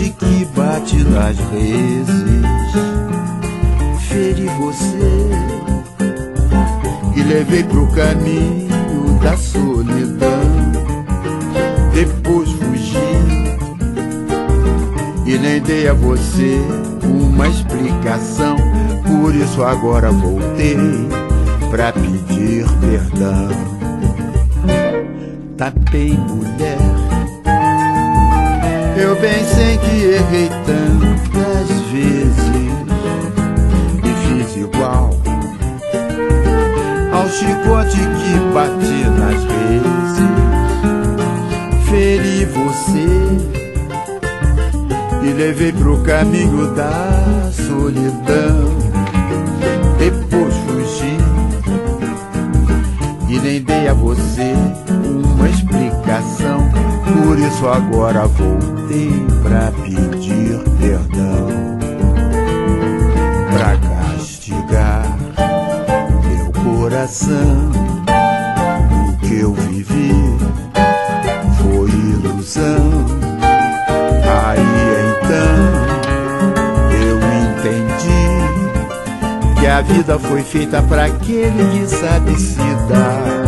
chicote que bate nas reses. Feri você e levei pro caminho da solidão. Depois fugi e nem dei a você uma explicação. Por isso agora voltei pra pedir perdão. Tapei, mulher, eu bem sei que errei tantas vezes e fiz igual ao chicote que bati nas reses. Feri você e levei pro caminho da solidão. Depois fugi e nem dei a você uma explicação. Por isso agora voltei pra pedir perdão, pra castigar meu coração. O que eu vivi foi ilusão. Aí então eu entendi que a vida foi feita pra aquele que sabe se dar.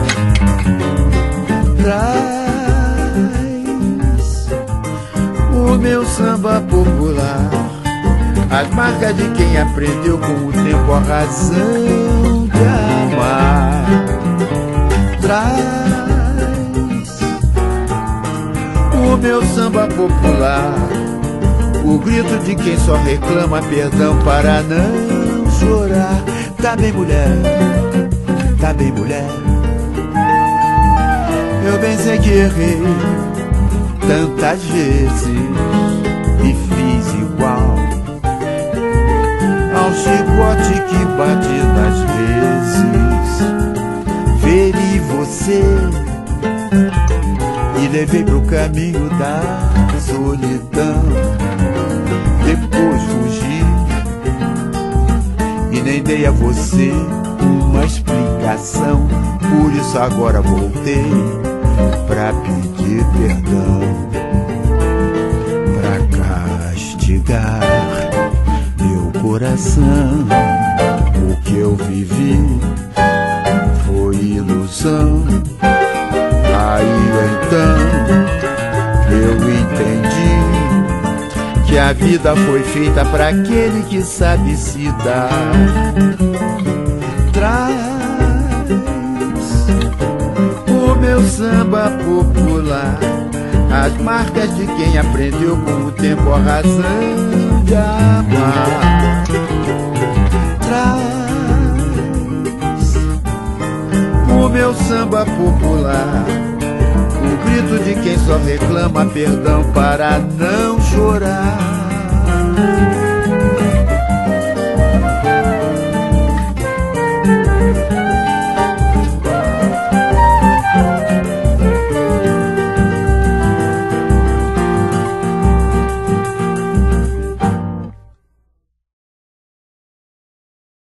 O meu samba popular, as marcas de quem aprendeu com o tempo a razão de amar. Traz o meu samba popular, o grito de quem só reclama perdão para não chorar. Tá bem, mulher, tá bem, mulher, eu bem sei que errei tantas vezes e fiz igual ao chicote que bate nas vezes. Feri você e levei pro caminho da solidão. Depois fugi e nem dei a você uma explicação. Por isso agora voltei pra pedir perdão, pra castigar meu coração. O que eu vivi foi ilusão. Aí então eu entendi que a vida foi feita pra aquele que sabe se dar. Traz o meu samba popular, as marcas de quem aprendeu com o tempo a razão de amar. Traz o meu samba popular, o grito de quem só reclama perdão para não chorar.